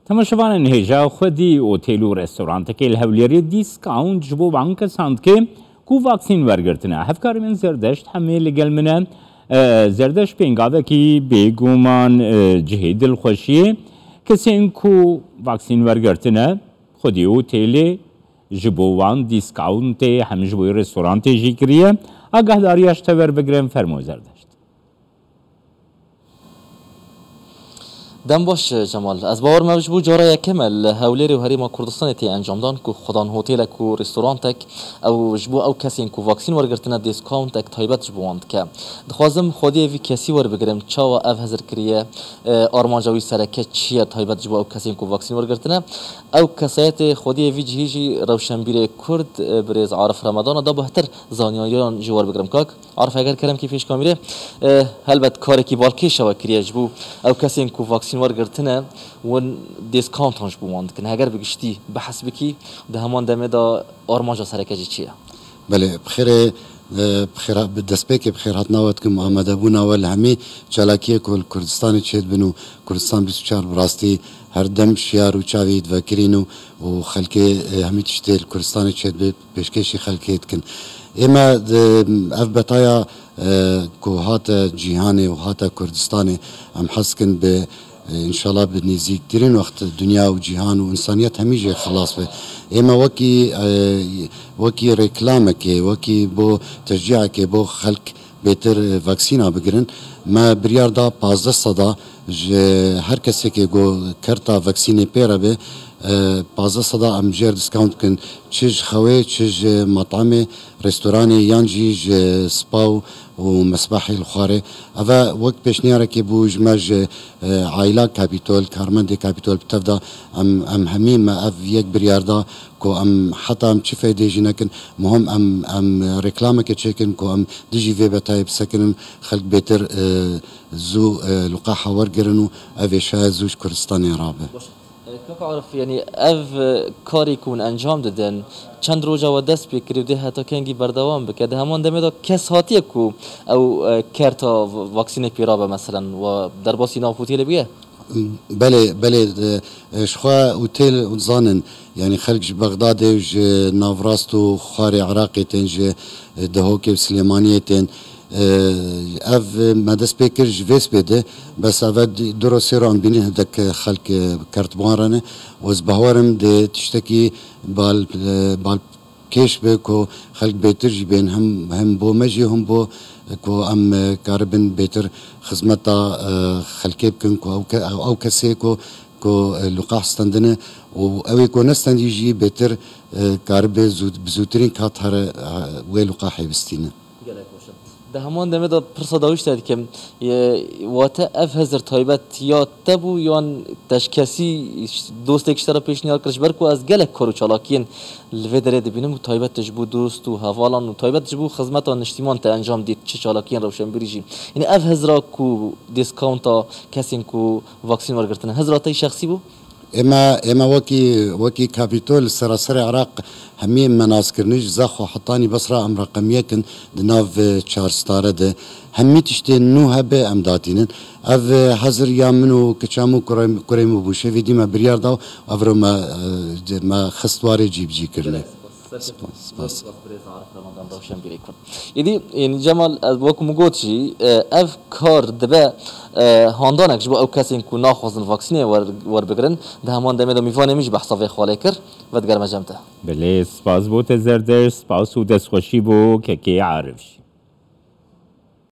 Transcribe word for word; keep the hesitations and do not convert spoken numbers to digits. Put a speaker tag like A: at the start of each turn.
A: تماشاوان نهجا خودی اوتیل و رستوران که الهولیری دیسکاونت جبو وان کساند که کو واکسین ورگرتنه هفکاری من زردشت همه لگل منه زردشت پینگاوه کی بیگومان جهید الخوشیه کسی کو واکسین ورگرتنه خودی اوتیل جبو وان دیسکاونت هم جبو رستوران جی کریه آگاه داریاش تور بگرم فرمو زردشت
B: دم باش جمال از باور موجبو جارا کمل هولیری و هریما کردستان تی انجام دان کو خدان هتل کو رستوران تک او جبو او کسی کو واکسین ورگرتنه دیسکاونت تک تایبت جبواند که دخوازم خودی وی کسی ور بگرم چاوا اف هزر کریه آرمانجاوی سرکه چیه تایبت جبو او کسی کو واکسین ورگرتنه او کسایت خودی وی جهیجی روشنبیر کرد برز عارف رمضان دا بهتر زانیایان جوار بگرم کاک عارف اگر کلم کی پیش کامیره هلبت کاری کی بالکی شوا کریه جبو او کسی کو واکسین ورگرتنه ون دیسکاونت هنش بوماند که اگر بگشتی بحث بکی ده همان دمه دا آرمانجا سرکه چیه
C: بله بخیر بخیر دسپیک بخیر هات نواد که آماده بون اول همی چالاکیه کل کردستان چید بنو کردستان بیست و چهار براستی هر دم شیار و چاوید و کرینو و خلکه همی تشتیل کردستان چید بشکشی خلکیت کن اما اف بطایا که هات جیهانه و هات کردستانه هم حس کن به ان شاء الله بنزيك ترين وقت الدنيا وجهان وانسانيات هميجي خلاص به اما وكي وكي ريكلامك وكي بو تشجيعك بو خلق بيتر فاكسينا بگرن ما بريار دا پانزده صدا هر کسی که گو کرتا فاکسینی پیرا به پانزده صدا ام جر دیسکاونت کن چیز خواه چیز مطعم رستورانی یانجی سپاو و مسبحی الخواره اوه وقت پیشنیاره که بو جمج عائله کابیتول کارمند کابیتول بتفدا ام ام همین ما اف یک بریاردا کو ام حتی ام چی فایده جی نکن مهم ام ام رکلامه که چکن کو ام دیجی وی بتای بسکنن خلق بهتر زو لقاح ورگرنو اوه شاید زوج کردستانی رابه
B: كيف أعرف يعني أف كاري يكون أنجام ددن چند روزا و دست بکری و ده حتی کنگی بردوام بکرده همان دمی دا کس هاتی کو او کرتا واکسین پیرابه مثلا و در باسی ناف هتل بیه
C: بله بله شخوا هتل زانن يعني خلق بغداد وج نافراستو خاري عراقي تنج دهوكي وسليمانية تن اف مدس بكر جفيس بده بس افاد درو سيران بيني هدك خلق كرتبارنه وزبهورم دي تشتكي بال بال كيش بكو خلق بيتر جبين هم هم بو مجي هم بو كو ام كاربن بيتر خدمتا خلقي بكن كو او او كسيكو كو لقاح ستندنه و اوي كو نستند يجي بيتر كاربه زود بزوترين كاتر وي لقاحي بستينه
B: ده همان دمه دا پرسا داوش داد که واته اف هزر تایبت یا تبو یا تشکسی دوست اکشترا پیشنیار کرش برکو از گلک کارو چالاکین لوی داره دبینم و تایبت تجبو دوست و حوالان و تایبت تجبو خدمت و نشتیمان تا انجام دید چه چالاکین روشن بریجی یعنی اف هزرا کو دیسکاونتا کسین کو واکسین ورگرتنه هزرا تای شخصی بو
C: اما اما وكي وكي كابيتول سراسر العراق همين مناس كرنج زاخو حطاني بصرة ام رقمية كن دناف تشار ستاره ده همي تشتي نو هبه ام داتينن اف حزر يا منو كچامو كريمو بوشه في ديما بريار داو افرو ما ما خستواري جيب جي كرنه
B: سپاس یدی این جمال وقت مگوچی اف کار دبه هاندانک جبو او کسی که ناخوازن واکسینه ور ور بگرن ده همان دمی دو میفانه میش بحثا خاله کر و دگر مجمته
A: بله سپاس بوت زردش سپاس و دست خوشی بو که کی عارفش